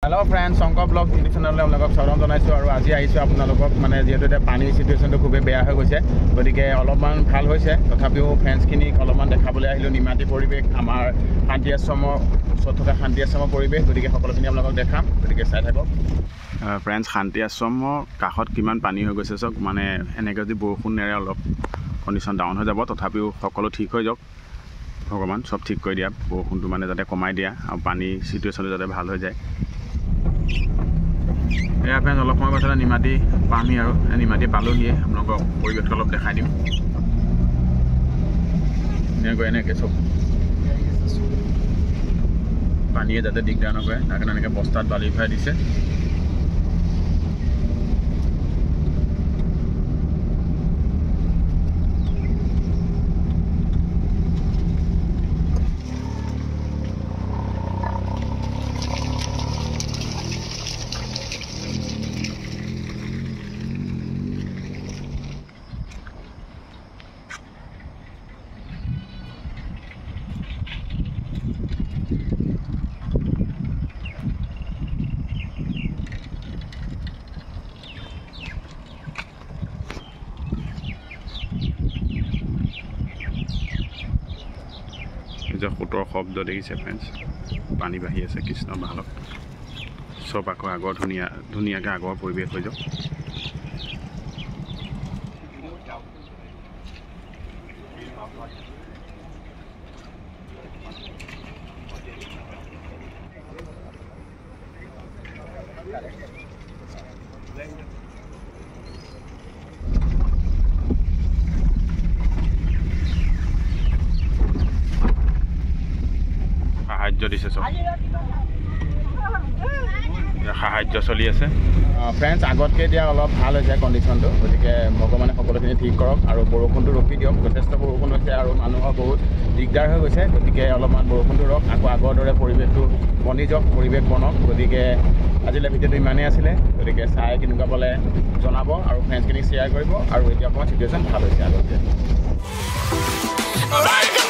Hello friends, Shankar Blog YouTube channel আপোনালোকক স্বাগতম জনাইছো আৰু আজি আহিছো আপোনালোকক মানে যেহেতু এটা পানীৰ সিচুৱেচনটো খুবেই বেয়া হৈ গৈছে গতিকে অলপমান ভাল হৈছে তথাপিও ফ্ৰেন্ডছখিনিক অলপমান দেখাবলৈ আহিলো নিমাতী পৰিৱেশ আমাৰ শান্তি আশ্ৰমৰ ওচৰত থকা শান্তি আশ্ৰমৰ পৰিৱেশ গতিকে সকলোখিনি আপোনালোকক দেখাম গতিকে চাই থাকক ফ্ৰেন্ডছ শান্তি আশ্ৰমৰ কাষত কিমান পানী হৈ গৈছে চক মানে এনেকৈ যদি বৰষুণ নেৰে অলপ কণ্ডিশ্যন ডাউন হৈ যাব তথাপিও সকলো ঠিক হৈ যাওক ভগৱান সব ঠিক কৰি দিয়া বৰষুণটো মানে যাতে কমাই দিয়া আৰু পানী সিচুৱেচনটো যাতে ভাল হৈ যায় এয়া ফ্ৰেন্ডছ অলপ সময় পাছতে নিমাতী পামহি আৰু নিমাতী পালোহিয়ে আপোনালোকক পৰিৱেশটো অলপ দেখাই দিম এনেকৈ চব পানীয়ে যাতে দিগদাৰ নকৰে তাৰ কাৰণে এনেকৈ বস্তাত বালি ভৰাই দিছে যে সোঁতৰ শব্দ দেখিছে ফ্ৰেন্ডছ পানী বাঢ়ি আছে কৃষ্ণ ভালত চব আকৌ আগৰ ধুনীয়াকৈ আগৰ পৰিৱেশ হৈ যাওক সাহায্য দিছে চব সাহায্য চলি আছে ফ্ৰেন্ডছ আগতকৈ এতিয়া অলপ ভাল হৈছে কণ্ডিশ্যনটো গতিকে ভগৱানে সকলোখিনি ঠিক কৰক আৰু বৰষুণটো ৰখি দিয়ক যথেষ্ট বৰষুণ হৈছে আৰু মানুহৰ বহুত দিগদাৰ হৈ গৈছে গতিকে অলপমান বৰষুণটো ৰখ আকৌ আগৰ দৰে পৰিৱেশটো বনি যাওক পৰিৱেশ বনক গতিকে আজিলৈ ভিডিঅ'টো ইমানেই আছিলে গতিকে চাই কেনেকুৱা পালে জনাব আৰু ফ্ৰেন্ডছখিনিক শ্বেয়াৰ কৰিব আৰু এতিয়া অকণমান চিটুৱেশ্যন ভাল হৈছে আগতকৈ